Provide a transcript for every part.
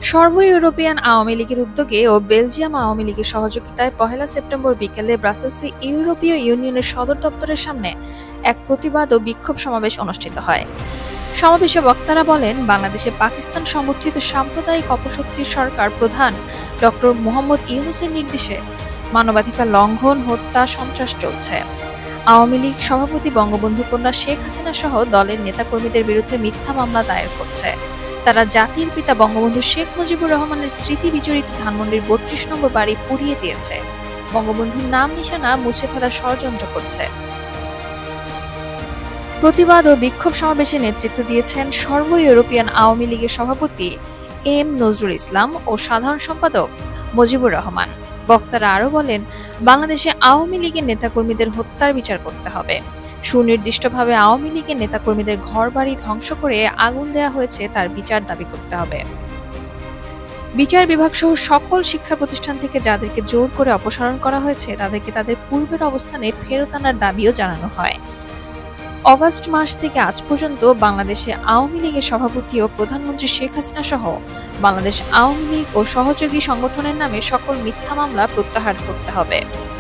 সর্ব ইউরোপিয়ান আওয়ামী লীগের উদ্যোগে ও বেলজিয়াম আওয়ামী লীগের সহযোগিতায় ১ সেপ্টেম্বর বিকেলে ব্রাসেলসে ইউরোপীয় ইউনিয়নের সদর দপ্তরের সামনে এক প্রতিবাদ ও বিক্ষোভ সমাবেশ অনুষ্ঠিত হয়। সমাবেশে বক্তারা বলেন, বাংলাদেশে পাকিস্তান সমর্থিত সাম্প্রদায়িক অপশক্তির সরকার প্রধান ডক্টর মোহাম্মদ ইউনূসের নির্দেশে মানবাধিকার লঙ্ঘন, হত্যা, সন্ত্রাস চলছে। আওয়ামী লীগ সভাপতি বঙ্গবন্ধু কন্যা শেখ হাসিনা সহ দলের নেতাকর্মীদের বিরুদ্ধে মিথ্যা মামলা দায়ের করছে। তারা জাতির পিতা বঙ্গবন্ধু শেখ মুজিবুর রহমানের স্মৃতি বিজড়িত ধানমন্ডির ৩২ নম্বর বাড়ি পুড়িয়ে দিয়েছে। বঙ্গবন্ধুর নাম নিশানা মুছে ফেলার ষড়যন্ত্র করছে। প্রতিবাদ ও বিক্ষোভ সমাবেশে নেতৃত্ব দিয়েছেন সর্ব ইউরোপিয়ান আওয়ামী লীগের সভাপতি এম নজরুল ইসলাম ও সাধারণ সম্পাদক মুজিবুর রহমান। বক্তারা আরও বলেন, বাংলাদেশে আওয়ামী লীগের নেতাকর্মীদের হত্যার বিচার করতে হবে। সুনির্দিষ্টভাবে আওয়ামী লীগের নেতাকর্মীদের ঘরবাড়ি ধ্বংস করে আগুন দেওয়া হয়েছে, তার বিচার দাবি করতে হবে। বিচার বিভাগ সহ সকল শিক্ষা প্রতিষ্ঠান থেকে যাদেরকে জোর করে অপসারণ করা হয়েছে তাদেরকে তাদের পূর্বের অবস্থানে ফেরত আনার দাবিও জানানো হয়। অগাস্ট মাস থেকে আজ পর্যন্ত বাংলাদেশে আওয়ামী লীগের সভাপতি ও প্রধানমন্ত্রী শেখ হাসিনা সহ বাংলাদেশ আওয়ামী লীগ ও সহযোগী সংগঠনের নামে সকল মিথ্যা মামলা প্রত্যাহার করতে হবে।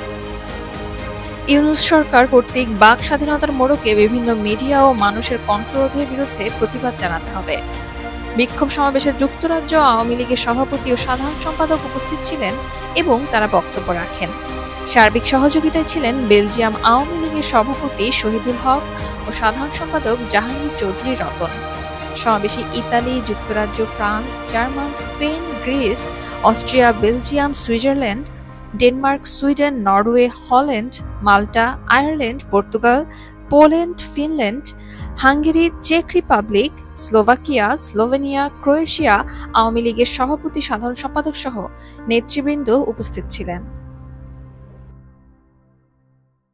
ইউনূস সরকার কর্তৃক বাক স্বাধীনতার মোড়কে বিভিন্ন মিডিয়া ও মানুষের কণ্ঠরোধের বিরুদ্ধে প্রতিবাদ জানাতে হবে। বিক্ষোভ সমাবেশে যুক্তরাজ্য আওয়ামী লীগের সভাপতি ও সাধারণ সম্পাদক উপস্থিত ছিলেন এবং তারা বক্তব্য রাখেন। সার্বিক সহযোগিতায় ছিলেন বেলজিয়াম আওয়ামী লীগের সভাপতি শহীদুল হক ও সাধারণ সম্পাদক জাহাঙ্গীর চৌধুরী রতন। সমাবেশে ইতালি, যুক্তরাজ্য, France, German, Spain, Greece, Austria, Belgium, Switzerland, Denmark, Sweden, Norway, Holland, Malta, Ireland, Portugal, Poland, Finland, Hungary, চেক রিপাবলিক, স্লোভাকিয়া, স্লোভেনিয়া, ক্রোয়েশিয়া আওয়ামী লীগের সভাপতি, সাধারণ সম্পাদক সহ নেতৃবৃন্দ উপস্থিত ছিলেন।